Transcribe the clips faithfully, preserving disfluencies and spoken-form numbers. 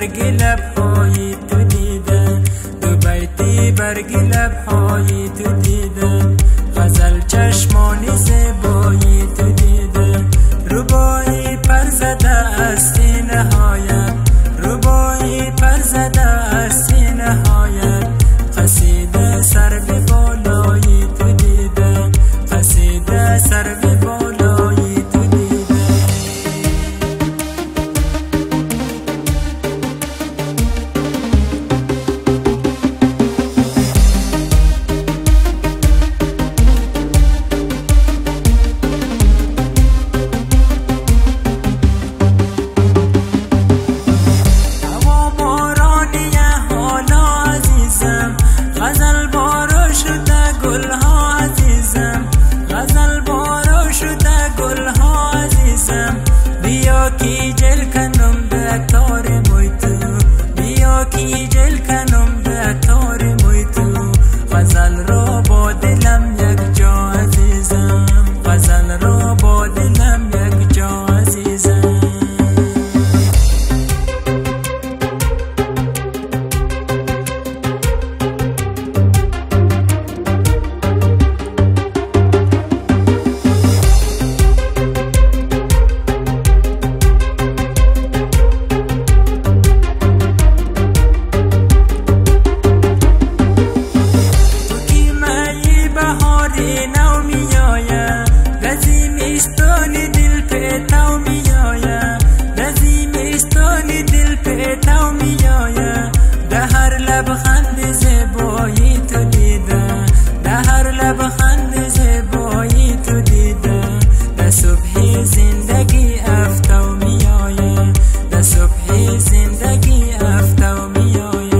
برگ لبهای تو دیدن، دو بیتی برگ لبهای تو دیدن، غزل چشمانی زیبایی تو دیدن، ربایی پر زده است نهایت، ربایی پر زده است نهایت، قصیده سر به بالایی تو دیدن، قصیده سر به بالایی تو دیدن. غزل بارو شده گلها عزیزم، غزل بارو شده گلها عزیزم، بیا کی جل کنم به تار موی تو، بیا کی جل کنم به تار موی تو، غزل را با دلم یک جا عزیزم، غزل را با دلم یک جا عزیزم. نو میایم گزیمستانی دل پیتاو میایم، گزیمستانی دل پیتاو میایم، ده هر لبخند زیبایی تو دیدم، ده هر لبخند زیبایی تو دیدم، ده صبح زندگی افتاو میایم، ده صبح زندگی افتاو میایم.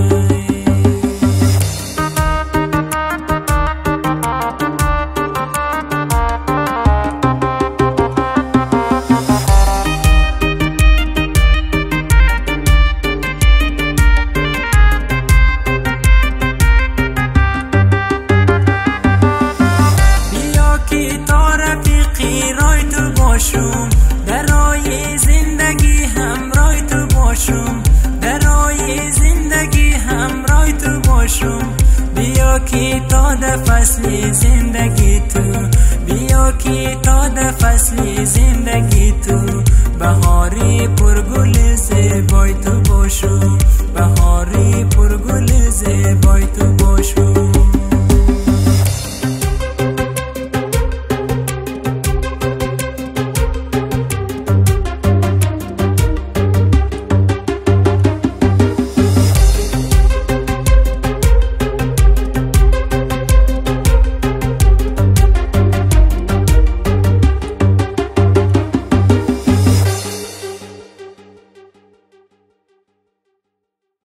درای زندگی همراه تو باشم، درای زندگی همراه تو باشم، بیا کی تا ده فصل زندگی تو، بیا کی تا ده فصل